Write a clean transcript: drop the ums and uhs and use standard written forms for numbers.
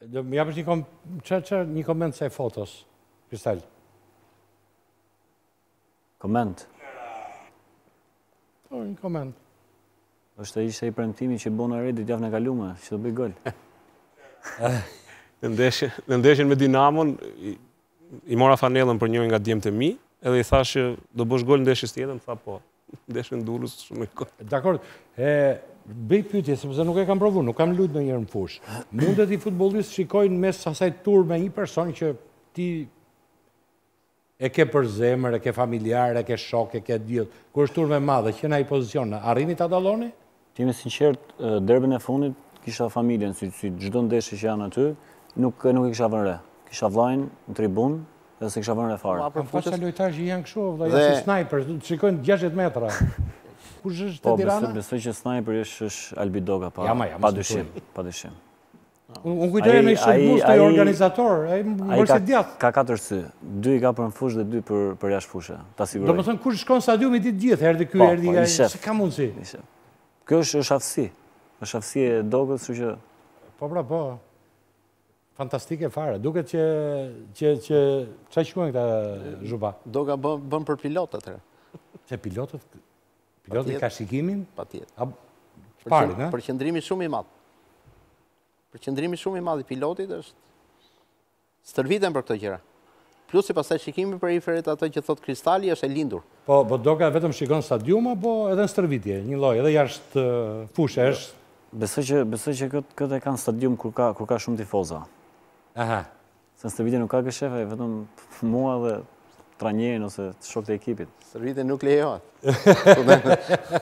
Më japësh një koment se fotos, Kristal. Koment? Po, një koment. Është ishte i premtimi që bona Redit javën e kalume, që do bëj gol. Në ndeshjen me Dinamon, i mora fanellën për njërin nga djemtë e mi, edhe i thash që do bësh gol ndeshjes tjetër, më tha po. Ndeshjen e Durrës shumë i gol. Dakor, bëj pyetje, sepse nuk e kam provu, nuk kam luajtur ndonjëherë në fush. Mundet i futbollistë shikojnë mes asaj tur me një person që ti e ke për zemër, e ke familjar, e ke shok, e ke djell. Kur është tur me madhe, që në ai pozicion, arrini ta dalloni? Ti me sinqert, derbën e fundit kisha familjen, si çdo ndeshje që janë aty, nuk i kisha vënë re. Kisha vllajën në tribun, edhe se kisha vënë re fare. Kam pasur lojtarë që janë kështu, vëlla, si sniper, shikojnë 60 metra. Kush është te Tirana? Po, besoj që sniper është Albi Doga, pa dyshim, pa dyshim. Unë kujtoj me shërbus të organizator, ai mërë si djathë. Ka 4 sy, 2 i ka për në fush dhe 2 për jashtë fushë, ta siguroj. Do më thënë, kush shkon stadiumi ditë gjithë, erdi ky, erdi ai, se ka mundësi. Kjo është aftësi, është aftësi e Dogës, që... Po, pra, po. Fantastike fare, duket që qa shkojnë këta Zhuba? Doga bën për pilotët, Se pilotët ka shikimin? Pa tjetë. Parin, ne? Përqëndrimi shumë i madhë. Përqëndrimi shumë i madhë i pilotit është stërviten për këto gjëra. Plus i pastaj shikimi për i feret ato që thot Kristali është e lindur. Po Doga vetëm shikon stadiuma, po edhe në stërvitje, një loj, edhe jashtë fushë është. Besoj që këtë e kanë stadium kur ka shumë tifoza. Aha. Se në stërvitje nuk ka këshefe, vetëm mua dhe tranjerin ose shok të ekipit. Stërvitje nuk lejohet.